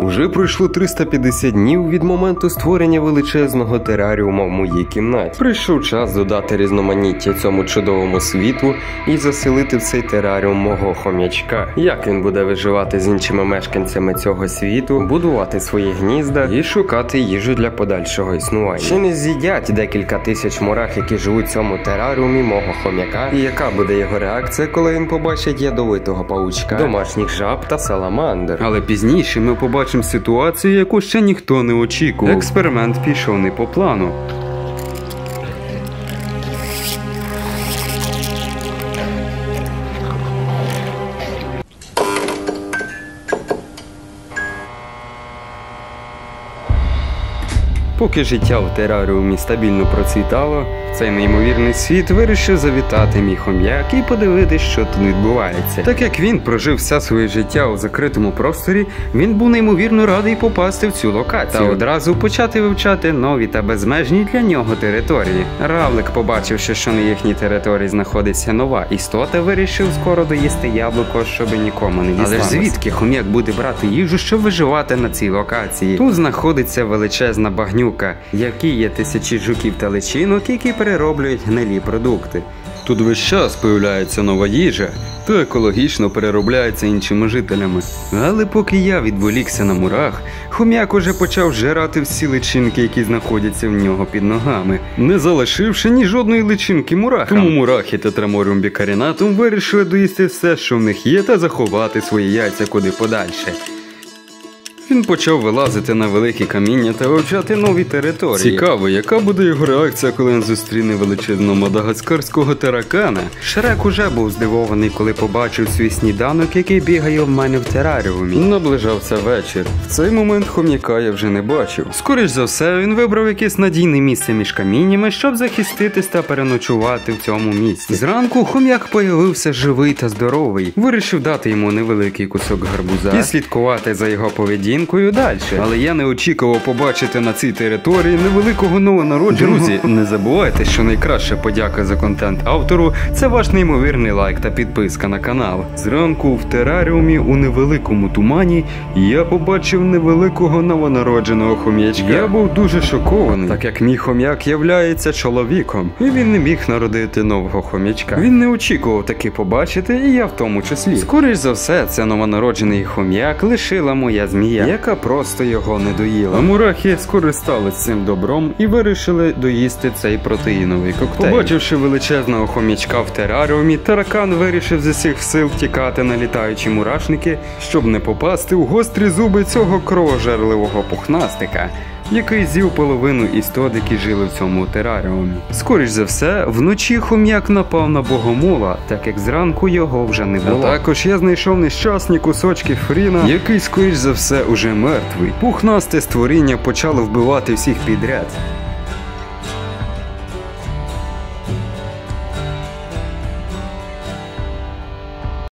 Уже пройшло 350 днів від моменту створення величезного тераріума в моїй кімнаті. Прийшов час додати різноманіття цьому чудовому світу і заселити в цей тераріум мого хом'ячка. Як він буде виживати з іншими мешканцями цього світу, будувати свої гнізда і шукати їжу для подальшого існування. Чи не з'їдять декілька тисяч мурах, які живуть в цьому тераріумі мого хом'яка? І яка буде його реакція, коли він побачить ядовитого паучка, домашніх жаб та саламандр? Але пізніше ми побачимо ситуацію, яку ще ніхто не очікував. Експеримент пішов не по плану. Поки життя в тераріумі стабільно процвітало, в цей неймовірний світ вирішив завітати мій хом'як і подивитися, що тут відбувається. Так як він прожив все своє життя у закритому просторі, він був неймовірно радий попасти в цю локацію та одразу почати вивчати нові та безмежні для нього території. Равлик, побачивши, що на їхній території знаходиться нова істота, вирішив скоро доїсти яблуко, щоб нікому не дісталося. Але ж звідки хом'як буде брати їжу, щоб виживати на цій локації? Тут знаходиться величезна багнюка, в якій є тисячі жуків та личинок, які перероблюють гнилі продукти. Тут весь час появляється нова їжа, то екологічно переробляється іншими жителями. Але поки я відволікся на мурах, хом'як уже почав жирати всі личинки, які знаходяться в нього під ногами, не залишивши ні жодної личинки мурахам. Тому мурахи Tetramorium bicarinatum вирішили доїсти все, що в них є, та заховати свої яйця куди подальше. Він почав вилазити на великі каміння та вивчати нові території. Цікаво, яка буде його реакція, коли він зустріне величезного мадагаскарського таракана? Шрек уже був здивований, коли побачив свій сніданок, який бігає в мене в тераріумі. Наближався вечір. В цей момент хом'яка я вже не бачив. Скоріш за все, він вибрав якесь надійне місце між каміннями, щоб захиститись та переночувати в цьому місці. Зранку хом'як появився живий та здоровий. Вирішив дати йому невеликий кусок гарбуза і слідкувати за його поведінкою далі. Але я не очікував побачити на цій території невеликого новонародженого. Друзі, не забувайте, що найкраща подяка за контент автору – це ваш неймовірний лайк та підписка на канал. Зранку в тераріумі у невеликому тумані я побачив невеликого новонародженого хом'ячка. Я був дуже шокований, так як мій хом'як являється чоловіком, і він не міг народити нового хом'ячка. Він не очікував таки побачити, і я в тому числі. Скоріш за все, це новонароджений хом'як лишила моя змія, яка просто його не доїла. А мурахи скористались цим добром і вирішили доїсти цей протеїновий коктейль. Побачивши величезного хом'ячка в тераріумі, таракан вирішив з усіх сил тікати на літаючі мурашники, щоб не попасти у гострі зуби цього кровожерливого пухнастика, який з'їв половину істот, які жили в цьому тераріумі. Скоріш за все, вночі хом'як напав на богомола, так як зранку його вже не було. А також я знайшов нещасні кусочки Фріна, який скоріш за все уже мертвий. Пухнасте створіння почало вбивати всіх підряд.